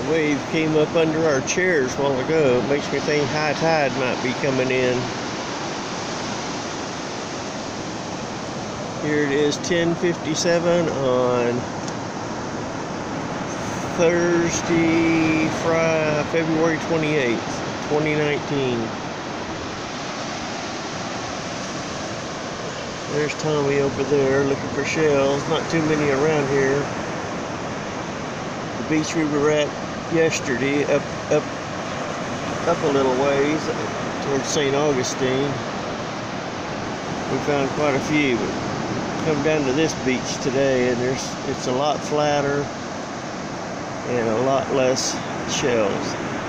wave came up under our chairs a while ago. It makes me think high tide might be coming in. Here it is, 10:57 on Thursday, Friday, February 28th, 2019. There's Tommy over there looking for shells. Not too many around here. The beach we were at yesterday, up a little ways towards St. Augustine, we found quite a few. But come down to this beach today, and it's a lot flatter and a lot less shells.